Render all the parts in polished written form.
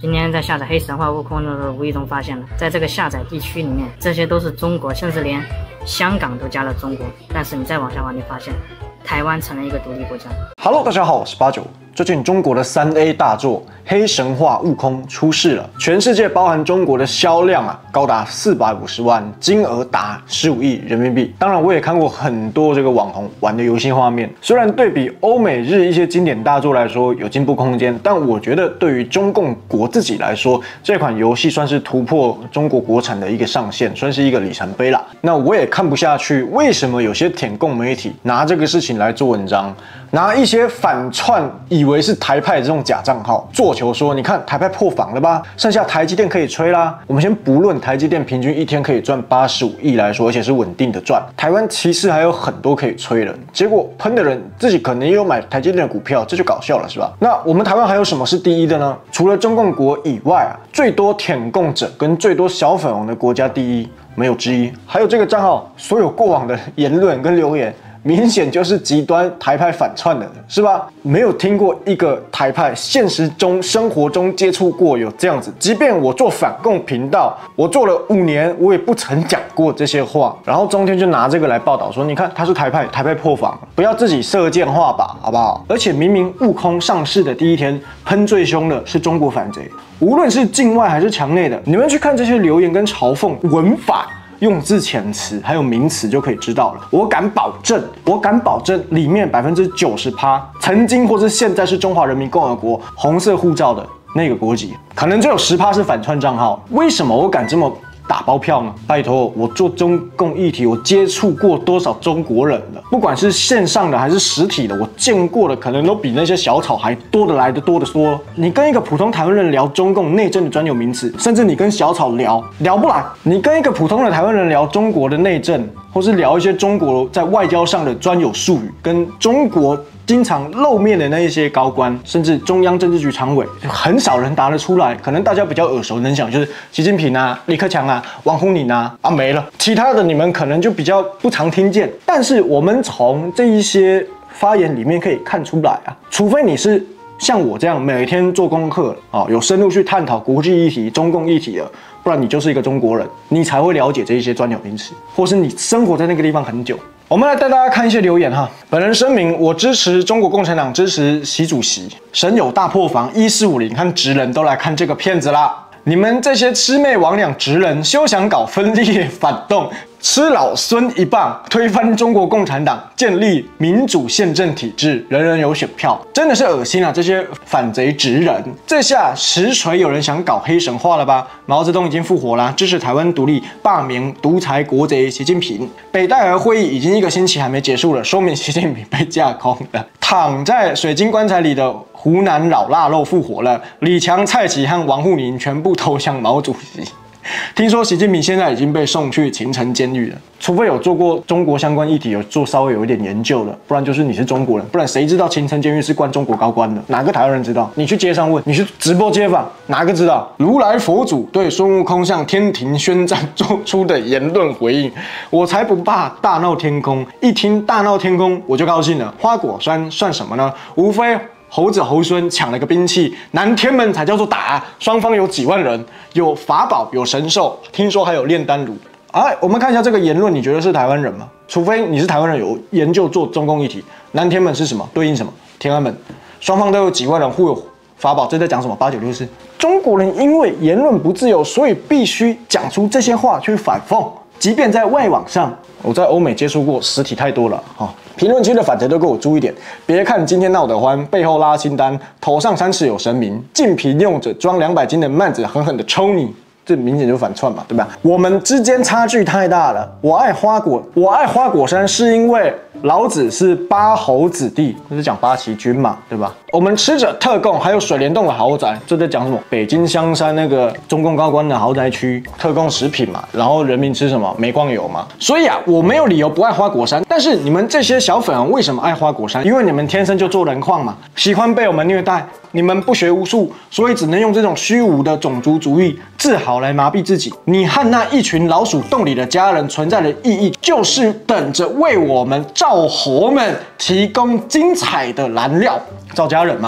今天在下载黑神话悟空的时候，无意中发现了，在这个下载地区里面，这些都是中国，甚至连香港都加了中国。但是你再往下玩，你发现台湾成了一个独立国家。 Hello， 大家好，我是89。最近中国的3A 大作《黑神话：悟空》出世了，全世界包含中国的销量高达450万，金额达15亿人民币。当然，我也看过很多这个网红玩的游戏画面，虽然对比欧美日一些经典大作来说有进步空间，但我觉得对于中共国自己来说，这款游戏算是突破中国国产的一个上限，算是一个里程碑啦。那我也看不下去，为什么有些舔共媒体拿这个事情来做文章，拿一些反串以为是台派的这种假账号做球说，你看台派破防了吧，剩下台积电可以吹啦。我们先不论台积电平均一天可以赚85亿来说，而且是稳定的赚，台湾其实还有很多可以吹的。结果喷的人自己可能也有买台积电的股票，这就搞笑了，是吧？那我们台湾还有什么是第一的呢？除了中共国以外最多舔共者跟最多小粉红的国家第一没有之一。还有这个账号所有过往的言论跟留言，明显就是极端台派反串的，是吧？没有听过一个台派现实中生活中接触过有这样子，即便我做反共频道，我做了5年，我也不曾讲过这些话。然后中天就拿这个来报道说，你看他是台派，台派破防，不要自己射箭画靶，好不好？而且明明悟空上市的第一天，喷最凶的是中国反贼，无论是境外还是墙内的，你们去看这些留言跟嘲讽文法。用字遣词还有名词就可以知道了。我敢保证，里面90%曾经或是现在是中华人民共和国红色护照的那个国籍，可能只有10%是反串账号。为什么我敢这么打包票呢？拜托，我做中共议题，我接触过多少中国人了？不管是线上的还是实体的，我见过的可能都比那些小草还多得来的多得多。你跟一个普通台湾人聊中共内政的专有名词，甚至你跟小草聊不来。你跟一个普通的台湾人聊中国的内政，或是聊一些中国在外交上的专有术语，跟中国经常露面的那一些高官，甚至中央政治局常委，很少人答得出来。可能大家比较耳熟能详，就是习近平啊、李克强啊、王沪宁啊，没了。其他的你们可能就比较不常听见。但是我们从这一些发言里面可以看出来除非你是像我这样每天做功课有深入去探讨国际议题、中共议题了，不然你就是一个中国人，你才会了解这一些专有名词，或是你生活在那个地方很久。我们来带大家看一些留言本人声明，我支持中国共产党，支持习主席。神有大破防，1450和职人都来看这个片子啦。你们这些魑魅魍魉职人，休想搞分裂反动，吃老孙一棒，推翻中国共产党，建立民主宪政体制，人人有选票，真的是恶心啊！这些反贼职人，这下实锤有人想搞黑神话了吧？毛泽东已经复活啦，支持台湾独立，罢免独裁国贼习近平。北戴河会议已经1个星期还没结束了，说明习近平被架空了。躺在水晶棺材里的湖南老腊肉复活了，李强、蔡奇和王沪宁全部投降毛主席。听说习近平现在已经被送去秦城监狱了，除非有做过中国相关议题，有做稍微有一点研究的，不然就是你是中国人，不然谁知道秦城监狱是关中国高官的？哪个台湾人知道？你去街上问，你去直播街访，哪个知道？如来佛祖对孙悟空向天庭宣战做出的言论回应，我才不怕大闹天宫！一听大闹天宫，我就高兴了。花果山算什么呢？无非猴子猴孙抢了个兵器，南天门才叫做打。双方有几万人，有法宝，有神兽，听说还有炼丹炉。我们看一下这个言论，你觉得是台湾人吗？除非你是台湾人，有研究做中共议题。南天门是什么？对应什么？天安门。双方都有几万人，互有法宝，这在讲什么？8964。中国人因为言论不自由，所以必须讲出这些话去反讽。即便在外网上，我在欧美接触过，实体太多了评论区的反贼都给我注意点，别看今天闹得欢，背后拉清单，头上3尺有神明，净瓶用着装200斤的幔子，狠狠的抽你。这明显就反串嘛，对吧？我们之间差距太大了。我爱花果山是因为老子是8侯子弟，这是讲8旗军嘛，对吧？我们吃着特供，还有水帘洞的豪宅，这在讲什么？北京香山那个中共高官的豪宅区，特供食品嘛，然后人民吃什么？煤矿油嘛。所以我没有理由不爱花果山，但是你们这些小粉为什么爱花果山？因为你们天生就做人矿嘛，喜欢被我们虐待。你们不学无术，所以只能用这种虚无的种族主义自豪来麻痹自己。你和那一群老鼠洞里的家人存在的意义，就是等着为我们赵猴们提供精彩的燃料。赵家人嘛，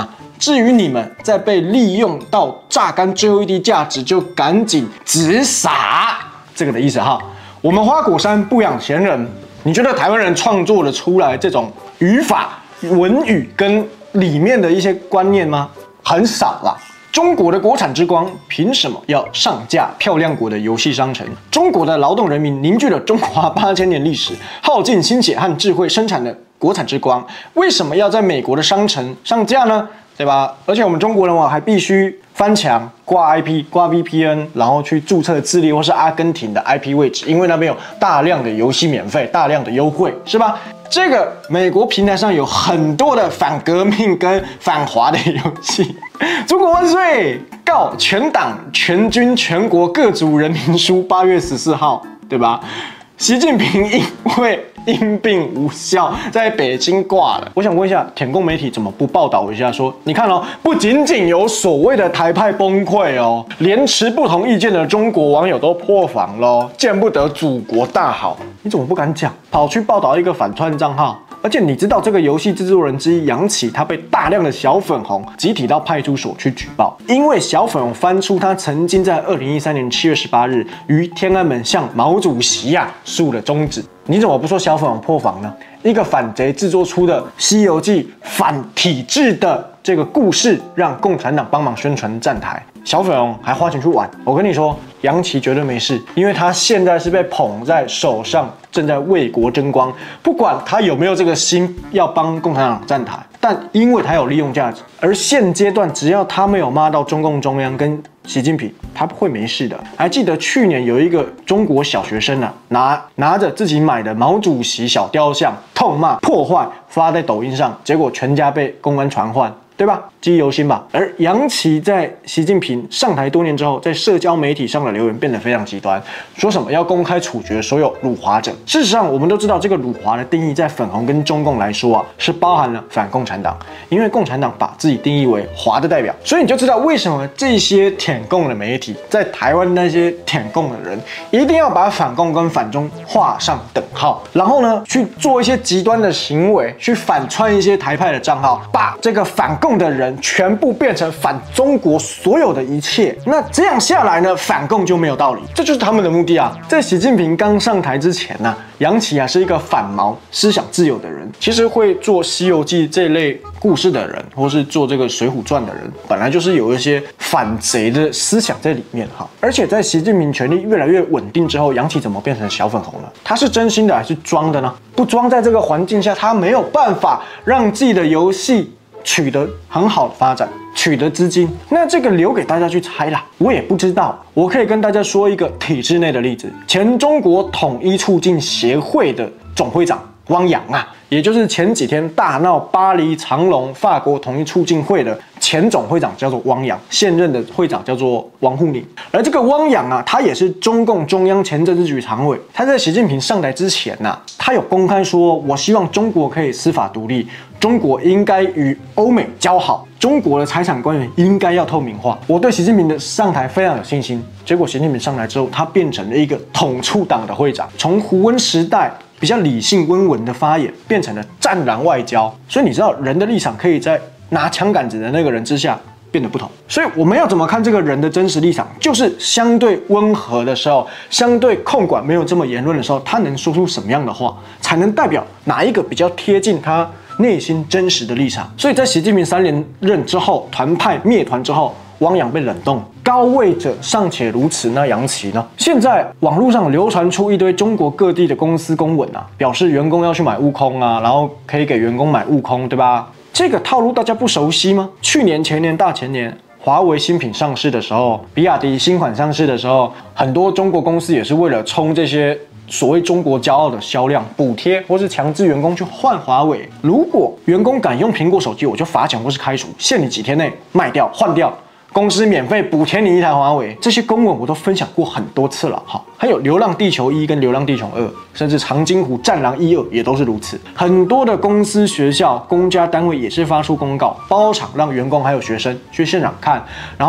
至于你们在被利用到榨干最后一滴价值，就赶紧直撒，这个的意思哈。我们花果山不养闲人，你觉得台湾人创作的出来这种语法、文语跟里面的一些观念吗？很少啦。中国的国产之光凭什么要上架漂亮国的游戏商城？中国的劳动人民凝聚了中华8000年历史，耗尽心血和智慧生产的国产之光，为什么要在美国的商城上架呢？对吧？而且我们中国人还必须翻墙、挂 IP、挂 VPN， 然后去注册智利或是阿根廷的 IP 位置，因为那边有大量的游戏免费、大量的优惠，是吧？这个美国平台上有很多的反革命跟反华的游戏。中国万岁！告全党全军全国各族人民书8月14号，对吧？习近平因为因病无效，在北京挂了。我想问一下，舔共媒体怎么不报道一下说，你看哦，不仅仅有所谓的台派崩溃哦，连持不同意见的中国网友都破防喽，见不得祖国大好。你怎么不敢讲？跑去报道一个反串账号？而且你知道这个游戏制作人之一杨奇，他被大量的小粉红集体到派出所去举报，因为小粉红翻出他曾经在2013年7月18日于天安门向毛主席竖了中指。你怎么不说小粉红破防呢？一个反贼制作出的《西游记》反体制的这个故事，让共产党帮忙宣传站台，小粉红还花钱去玩。我跟你说，杨奇绝对没事，因为他现在是被捧在手上，正在为国争光。不管他有没有这个心要帮共产党站台，但因为他有利用价值，而现阶段只要他没有骂到中共中央跟习近平，他会没事的。还记得去年有一个中国小学生拿着自己买的毛主席小雕像痛骂破坏发在抖音上，结果全家被公安传唤，对吧？记忆犹新吧。而杨奇在习近平上台多年之后，在社交媒体上的留言变得非常极端，说什么要公开处决所有辱华者。事实上，我们都知道这个辱华的定义，在粉红跟中共来说是包含了反共产党，因为共产党把自己定义为华的代表，所以你就知道为什么这些舔共的媒体在台湾那些舔共的人一定要把反共跟反中画上等号，然后呢去做一些极端的行为，去反串一些台派的账号，把这个反共的人全部变成反中国所有的一切。那这样下来呢，反共就没有道理，这就是他们的目的啊。在习近平刚上台之前呢，杨奇是一个反毛、思想自由的人。其实会做《西游记》这类故事的人，或是做这个《水浒传》的人，本来就是有一些反贼的思想在里面哈。而且在习近平权力越来越稳定之后，杨奇怎么变成小粉红了？他是真心的还是装的呢？不装，在这个环境下，他没有办法让自己的游戏取得很好的发展，取得资金，那这个留给大家去猜啦，我也不知道。我可以跟大家说一个体制内的例子，前中国统一促进协会的总会长汪洋也就是前几天大闹巴黎长隆法国统一促进会的前总会长叫做汪洋，现任的会长叫做王沪宁。而这个汪洋他也是中共中央前政治局常委。他在习近平上台之前他有公开说，我希望中国可以司法独立，中国应该与欧美交好，中国的财产官员应该要透明化。我对习近平的上台非常有信心。结果习近平上台之后，他变成了一个统促党的会长，从胡温时代比较理性温文的发言，变成了战狼外交。所以你知道，人的立场可以在拿枪杆子的那个人之下变得不同。所以我们要怎么看这个人的真实立场？就是相对温和的时候，相对控管没有这么言论的时候，他能说出什么样的话，才能代表哪一个比较贴近他内心真实的立场。所以在习近平3连任之后，团派灭团之后，汪洋被冷冻，高位者尚且如此，那杨奇呢？现在网络上流传出一堆中国各地的公司公文表示员工要去买悟空然后可以给员工买悟空，对吧？这个套路大家不熟悉吗？去年、前年、大前年，华为新品上市的时候，比亚迪新款上市的时候，很多中国公司也是为了冲这些所谓中国骄傲的销量，补贴或是强制员工去换华为。如果员工敢用苹果手机，我就罚钱或是开除，限你几天内卖掉换掉，公司免费补贴你一台华为。这些公文我都分享过很多次了还有《流浪地球1》跟《流浪地球2》，甚至《长津湖》《战狼1、2》也都是如此。很多的公司、学校、公家单位也是发出公告，包场让员工还有学生去现场看，然后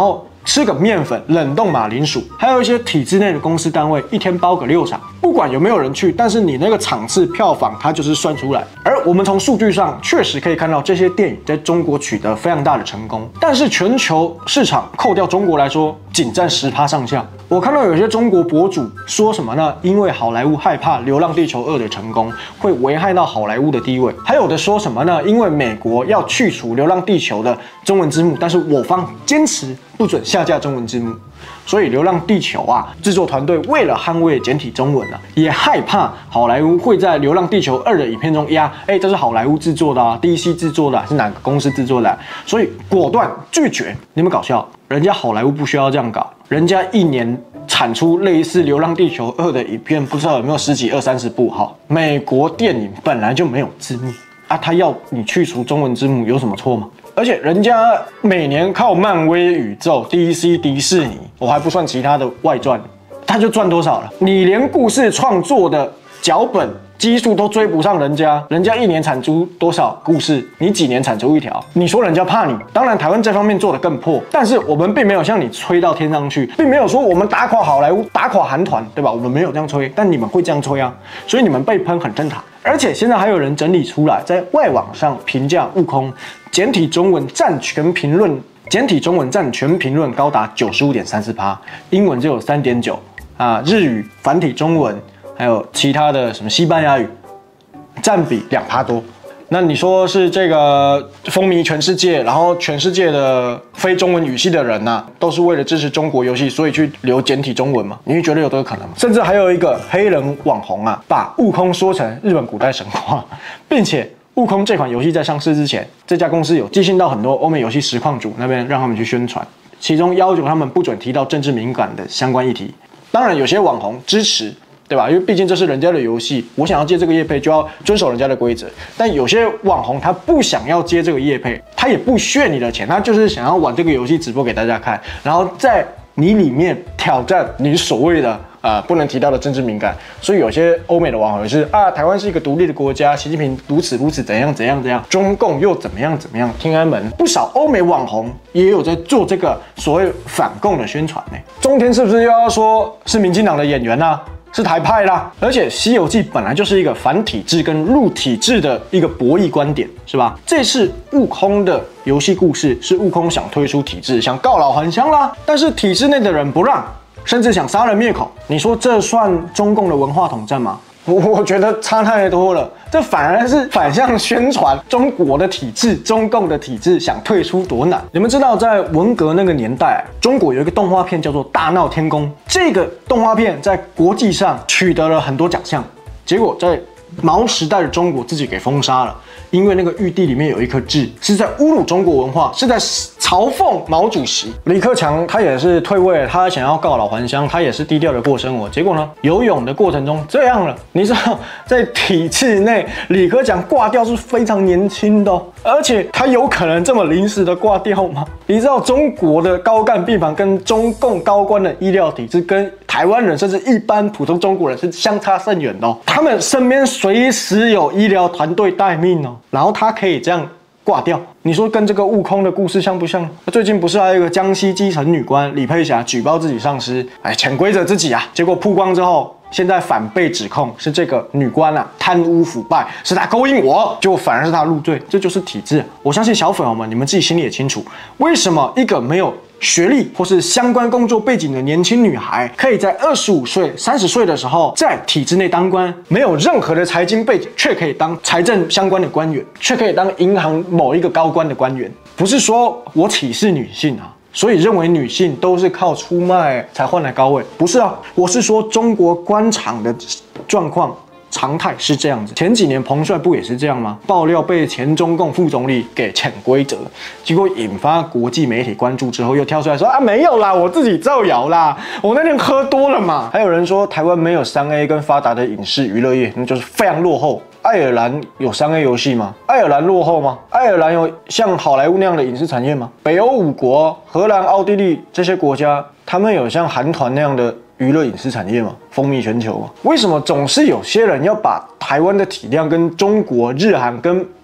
吃个面粉、冷冻马铃薯，还有一些体制内的公司单位，一天包个6场，不管有没有人去，但是你那个场次票房它就是算出来。而我们从数据上确实可以看到，这些电影在中国取得非常大的成功，但是全球市场扣掉中国来说，仅占10%上下。我看到有些中国博主说什么呢？因为好莱坞害怕《流浪地球2》的成功会危害到好莱坞的地位，还有的说什么呢？因为美国要去除《流浪地球》的中文字幕，但是我方坚持不准下架中文字幕。所以《流浪地球》啊，制作团队为了捍卫简体中文啊，也害怕好莱坞会在《流浪地球2》的影片中压，这是好莱坞制作的啊 ，DC 制作的啊，是哪个公司制作的啊？所以果断拒绝。你们搞笑，人家好莱坞不需要这样搞，人家一年产出类似《流浪地球2》的影片，不知道有没有10几、20-30部哈。美国电影本来就没有字幕啊，他要你去除中文字幕有什么错吗？而且人家每年靠漫威宇宙、DC、迪士尼，我还不算其他的外传，他就赚多少了？你连故事创作的脚本基数都追不上人家，人家一年产出多少故事，你几年产出一条？你说人家怕你？当然，台湾这方面做得更破，但是我们并没有像你吹到天上去，并没有说我们打垮好莱坞、打垮韩团，对吧？我们没有这样吹，但你们会这样吹啊，所以你们被喷很正常。而且现在还有人整理出来，在外网上评价悟空简体中文占全评论，简体中文占全评论高达95.34%，英文就有3.9%啊，日语繁体中文。还有其他的什么西班牙语，占比2%多。那你说是这个风靡全世界，然后全世界的非中文语系的人啊，都是为了支持中国游戏，所以去留简体中文吗？你会觉得有这个可能吗？甚至还有一个黑人网红啊，把悟空说成日本古代神话，并且悟空这款游戏在上市之前，这家公司有寄信到很多欧美游戏实况主那边，让他们去宣传，其中要求他们不准提到政治敏感的相关议题。当然，有些网红支持。对吧？因为毕竟这是人家的游戏，我想要接这个业配就要遵守人家的规则。但有些网红他不想要接这个业配，他也不屑你的钱，他就是想要玩这个游戏直播给大家看，然后在你里面挑战你所谓的不能提到的政治敏感。所以有些欧美的网红也是啊，台湾是一个独立的国家，习近平如此怎样，中共又怎么样，天安门。不少欧美网红也有在做这个所谓反共的宣传呢。中天是不是又要说是民进党的演员啊？是台派啦，而且《西游记》本来就是一个反体制跟入体制的一个博弈观点，是吧？这次悟空的游戏故事是悟空想退出体制，想告老还乡啦，但是体制内的人不让，甚至想杀人灭口。你说这算中共的文化统战吗？我觉得差太多了，这反而是反向宣传中国的体制、中共的体制想退出多难。你们知道，在文革那个年代，中国有一个动画片叫做《大闹天宫》，这个动画片在国际上取得了很多奖项，结果在毛时代的中国自己给封杀了。因为那个玉帝里面有一颗痣，是在侮辱中国文化，是在嘲讽毛主席。李克强他也是退位了，他想要告老还乡，他也是低调的过生活。结果呢，游泳的过程中这样了。你知道，在体制内，李克强挂掉是非常年轻的而且他有可能这么临时的挂掉吗？你知道中国的高干病房跟中共高官的医疗体制跟台湾人甚至一般普通中国人是相差甚远的他们身边随时有医疗团队待命然后他可以这样挂掉，你说跟这个悟空的故事像不像？最近不是还有一个江西基层女官李佩霞举报自己上司，潜规则自己结果曝光之后，现在反被指控是这个女官贪污腐败，是她勾引我，结果反而是她入罪，这就是体制。我相信小粉红们，你们自己心里也清楚，为什么一个没有学历或是相关工作背景的年轻女孩，可以在25岁、30岁的时候在体制内当官，没有任何的财经背景，却可以当财政相关的官员，却可以当银行某一个高官的官员。不是说我歧视女性所以认为女性都是靠出卖才换来高位，不是我是说中国官场的状况。常态是这样子，前几年彭帅不也是这样吗？爆料被前中共副总理给潜规则，结果引发国际媒体关注之后，又跳出来说没有啦，我自己造谣啦，我那天喝多了嘛。还有人说台湾没有3A 跟发达的影视娱乐业，那就是非常落后。爱尔兰有3A 游戏吗？爱尔兰落后吗？爱尔兰有像好莱坞那样的影视产业吗？北欧5国，荷兰、奥地利这些国家，他们有像韩团那样的娱乐影视产业吗？风靡全球吗？为什么总是有些人要把台湾的体量跟中国、日韩跟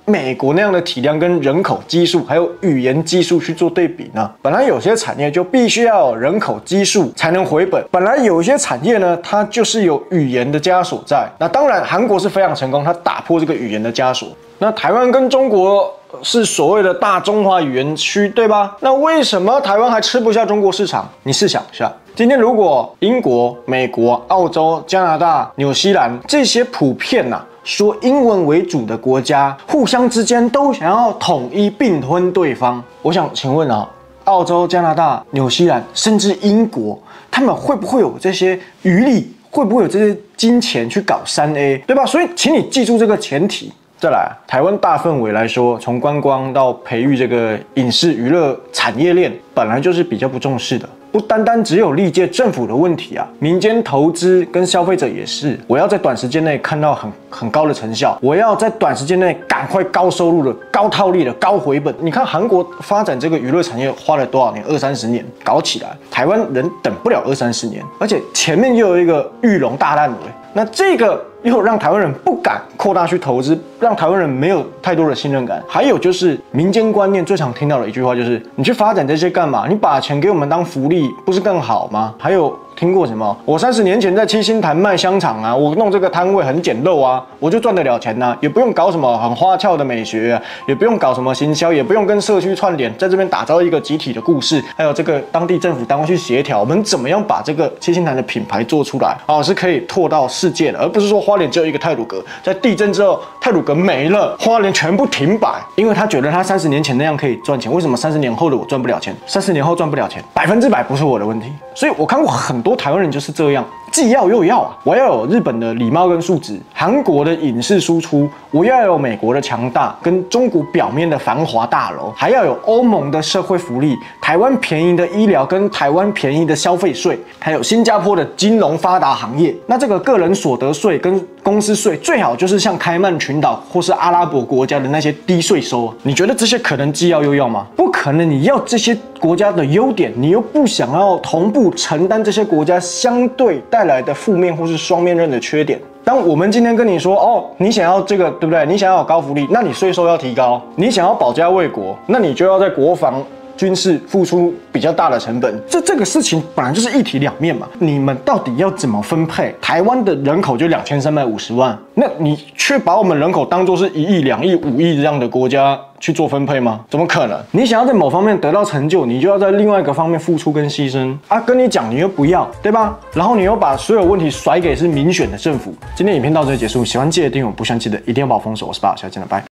美国那样的体量跟人口基数，还有语言基数去做对比呢？本来有些产业就必须要有人口基数才能回本，本来有一些产业呢，它就是有语言的枷锁在。那当然，韩国是非常成功，它打破这个语言的枷锁。那台湾跟中国是所谓的大中华语言区，对吧？那为什么台湾还吃不下中国市场？你试想一下，今天如果英国、美国、澳洲、加拿大、纽西兰这些普遍说英文为主的国家，互相之间都想要统一并吞对方，我想请问澳洲、加拿大、纽西兰，甚至英国，他们会不会有这些余力？会不会有这些金钱去搞3A， 对吧？所以，请你记住这个前提。再来，台湾大氛围来说，从观光到培育这个影视娱乐产业链，本来就是比较不重视的。不单单只有历届政府的问题啊，民间投资跟消费者也是。我要在短时间内看到很高的成效，我要在短时间内赶快高收入的、高套利的、高回本。你看韩国发展这个娱乐产业花了多少年？20-30年搞起来，台湾人等不了20-30年，而且前面又有一个玉龙大烂尾。那这个又让台湾人不敢扩大去投资，让台湾人没有太多的信任感。还有就是民间观念最常听到的一句话就是：你去发展这些干嘛？你把钱给我们当福利，不是更好吗？还有听过什么？我30年前在七星潭卖香肠啊，我弄这个摊位很简陋啊，我就赚得了钱呐，也不用搞什么很花俏的美学啊，也不用搞什么行销，也不用跟社区串联，在这边打造一个集体的故事，还有这个当地政府单位去协调，我们怎么样把这个七星潭的品牌做出来是可以拓到世界的，而不是说花莲只有一个太鲁阁，在地震之后太鲁阁没了，花莲全部停摆，因为他觉得他30年前那样可以赚钱，为什么30年后的我赚不了钱？30年后赚不了钱，100%不是我的问题。所以我看过很多台湾人就是这样，既要又要啊！我要有日本的礼貌跟素质，韩国的影视输出，我要有美国的强大跟中国表面的繁华大楼，还要有欧盟的社会福利，台湾便宜的医疗跟台湾便宜的消费税，还有新加坡的金融发达行业。那这个个人所得税跟公司税最好就是像开曼群岛或是阿拉伯国家的那些低税收。你觉得这些可能既要又要吗？不可能！你要这些国家的优点，你又不想要同步承担这些国家相对带来的负面或是双面刃的缺点。当我们今天跟你说你想要这个，对不对？你想要有高福利，那你税收要提高；你想要保家卫国，那你就要在国防军事付出比较大的成本。这个事情本来就是一体两面嘛。你们到底要怎么分配？台湾的人口就2350万，那你却把我们人口当作是1亿、2亿、5亿这样的国家去做分配吗？怎么可能？你想要在某方面得到成就，你就要在另外一个方面付出跟牺牲啊！跟你讲，你又不要，对吧？然后你又把所有问题甩给是民选的政府。今天影片到这里结束，喜欢记得订阅，不喜欢记得一定要把我封锁。我是爸，下次见了，拜。